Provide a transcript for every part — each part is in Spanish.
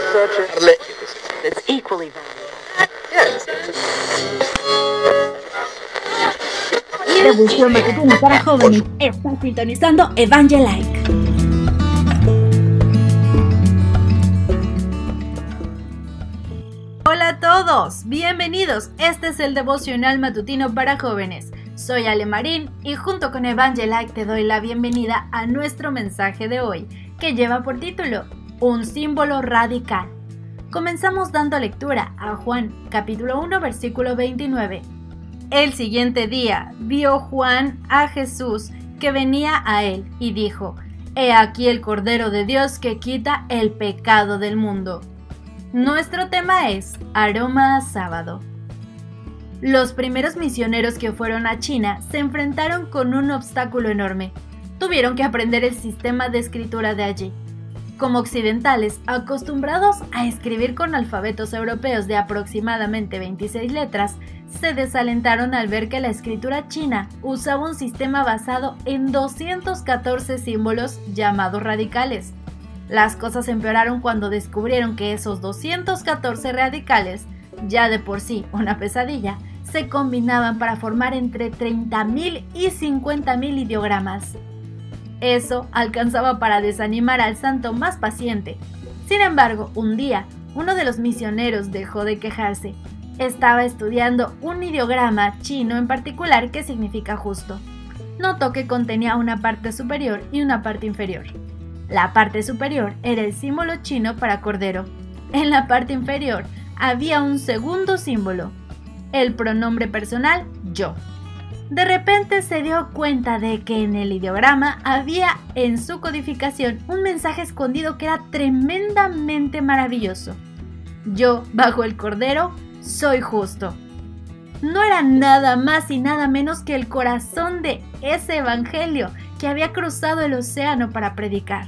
It's equally Devoción matutina para jóvenes. Están sintonizando Evangelike. Hola a todos, bienvenidos. Este es el devocional matutino para jóvenes. Soy Ale Marín y junto con Evangelike te doy la bienvenida a nuestro mensaje de hoy, que lleva por título Un símbolo radical. Comenzamos dando lectura a Juan, capítulo 1, versículo 29. El siguiente día vio Juan a Jesús que venía a él y dijo: He aquí el Cordero de Dios que quita el pecado del mundo. Nuestro tema es Aroma a Sábado. Los primeros misioneros que fueron a China se enfrentaron con un obstáculo enorme. Tuvieron que aprender el sistema de escritura de allí. Como occidentales, acostumbrados a escribir con alfabetos europeos de aproximadamente 26 letras, se desalentaron al ver que la escritura china usaba un sistema basado en 214 símbolos llamados radicales. Las cosas empeoraron cuando descubrieron que esos 214 radicales, ya de por sí una pesadilla, se combinaban para formar entre 30.000 y 50.000 ideogramas. Eso alcanzaba para desanimar al santo más paciente. Sin embargo, un día, uno de los misioneros dejó de quejarse. Estaba estudiando un ideograma chino en particular que significa justo. Notó que contenía una parte superior y una parte inferior. La parte superior era el símbolo chino para cordero. En la parte inferior había un segundo símbolo, el pronombre personal yo. De repente se dio cuenta de que en el ideograma había en su codificación un mensaje escondido que era tremendamente maravilloso. Yo, bajo el cordero, soy justo. No era nada más y nada menos que el corazón de ese evangelio que había cruzado el océano para predicar.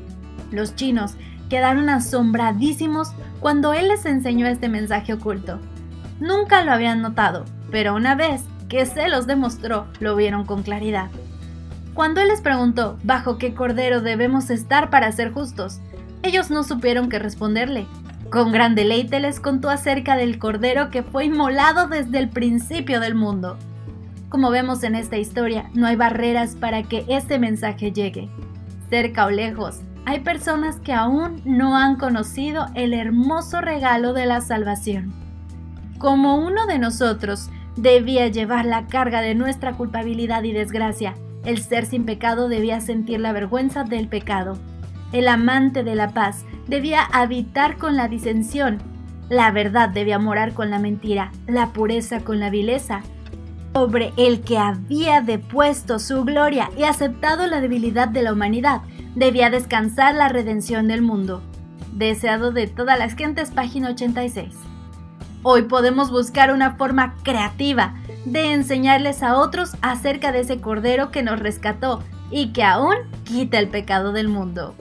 Los chinos quedaron asombradísimos cuando él les enseñó este mensaje oculto. Nunca lo habían notado, pero una vez que se los demostró, lo vieron con claridad. Cuando él les preguntó bajo qué cordero debemos estar para ser justos, ellos no supieron qué responderle. Con gran deleite les contó acerca del cordero que fue inmolado desde el principio del mundo. Como vemos en esta historia, no hay barreras para que este mensaje llegue. Cerca o lejos, hay personas que aún no han conocido el hermoso regalo de la salvación. Como uno de nosotros debía llevar la carga de nuestra culpabilidad y desgracia, el ser sin pecado debía sentir la vergüenza del pecado. El amante de la paz debía habitar con la disensión. La verdad debía morar con la mentira, la pureza con la vileza. Sobre el que había depuesto su gloria y aceptado la debilidad de la humanidad, debía descansar la redención del mundo. Deseado de todas las gentes, página 86. Hoy podemos buscar una forma creativa de enseñarles a otros acerca de ese cordero que nos rescató y que aún quita el pecado del mundo.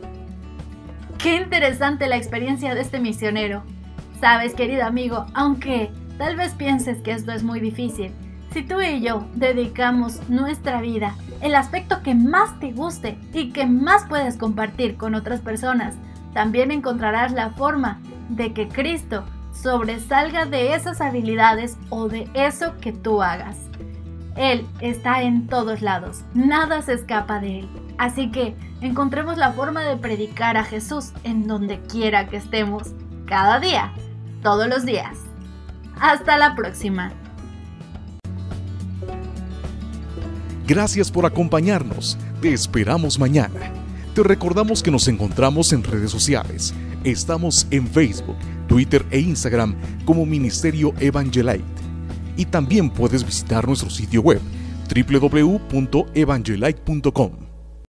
Qué interesante la experiencia de este misionero. Sabes, querido amigo, aunque tal vez pienses que esto es muy difícil, si tú y yo dedicamos nuestra vida, el aspecto que más te guste y que más puedes compartir con otras personas, también encontrarás la forma de que Cristo sobresalga de esas habilidades o de eso que tú hagas. Él está en todos lados, nada se escapa de él. Así que encontremos la forma de predicar a Jesús en donde quiera que estemos, cada día, todos los días. Hasta la próxima. Gracias por acompañarnos. Te esperamos mañana. Te recordamos que nos encontramos en redes sociales. Estamos en Facebook, Twitter e Instagram como Ministerio Evangelite. Y también puedes visitar nuestro sitio web www.evangelite.com.